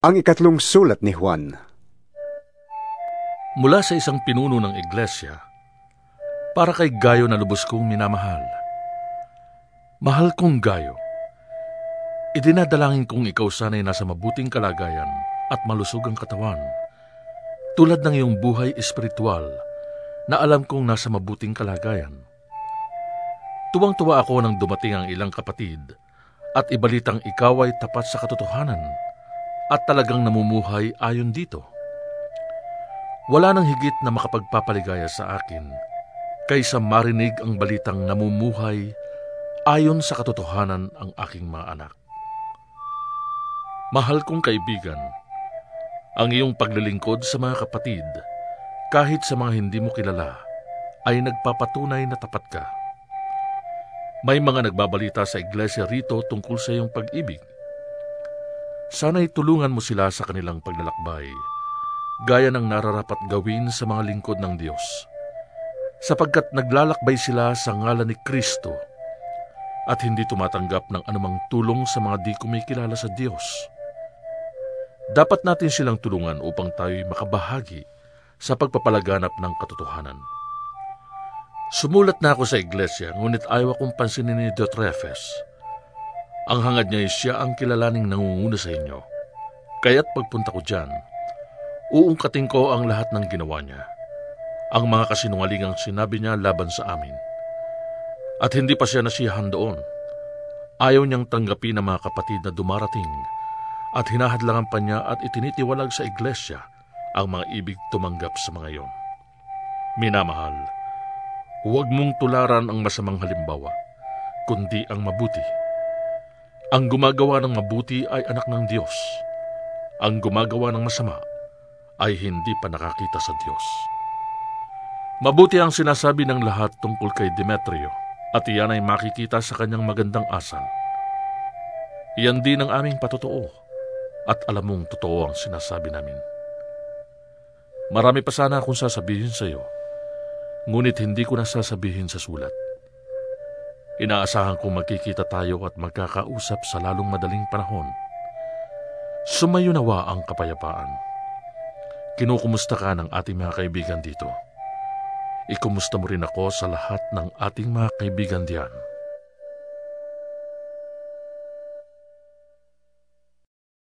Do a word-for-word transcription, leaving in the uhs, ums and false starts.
Ang ikatlong sulat ni Juan. Mula sa isang pinuno ng iglesya, para kay Gayo na lubos kong minamahal. Mahal kong Gayo, idinadalangin kong ikaw sana'y nasa mabuting kalagayan at malusog ang katawan, tulad ng iyong buhay espiritwal na alam kong nasa mabuting kalagayan. Tuwang-tuwa ako nang dumating ang ilang kapatid at ibalitang ikaw ay tapat sa katotohanan at talagang namumuhay ayon dito. Wala nang higit na makapagpapaligaya sa akin kaysa marinig ang balitang namumuhay ayon sa katotohanan ang aking mga anak. Mahal kong kaibigan, ang iyong paglilingkod sa mga kapatid, kahit sa mga hindi mo kilala, ay nagpapatunay na tapat ka. May mga nagbabalita sa iglesya rito tungkol sa iyong pag-ibig. Sana'y tulungan mo sila sa kanilang paglalakbay, gaya ng nararapat gawin sa mga lingkod ng Diyos, sapagkat naglalakbay sila sa ngalan ni Kristo at hindi tumatanggap ng anumang tulong sa mga di kumikilala sa Diyos. Dapat natin silang tulungan upang tayo'y makabahagi sa pagpapalaganap ng katotohanan. Sumulat na ako sa iglesya, ngunit ayaw akong pansinin ni Diotrefes. Ang hangad niya ay siya ang kilalaning nangunguna sa inyo. Kaya't pagpunta ko dyan, uungkatin ko ang lahat ng ginawa niya, ang mga kasinungalingang sinabi niya laban sa amin. At hindi pa siya nasiyahan doon. Ayaw niyang tanggapin ng mga kapatid na dumarating at hinahadlangan pa niya at itinitiwalag sa iglesya ang mga ibig tumanggap sa mga iyon. Minamahal, huwag mong tularan ang masamang halimbawa, kundi ang mabuti. Ang gumagawa ng mabuti ay anak ng Diyos. Ang gumagawa ng masama ay hindi pa nakakita sa Diyos. Mabuti ang sinasabi ng lahat tungkol kay Demetrio, at iyan ay makikita sa kanyang magandang asal. Iyan din ang aming patotoo, at alam mong totoo ang sinasabi namin. Marami pa sana akong sasabihin sa iyo, ngunit hindi ko na sasabihin sa sulat. Inaasahan kong magkikita tayo at magkakausap sa lalong madaling panahon. Sumayo nawa ang kapayapaan. Kinukumusta ka ng ating mga kaibigan dito. Ikumusta mo rin ako sa lahat ng ating mga kaibigan diyan.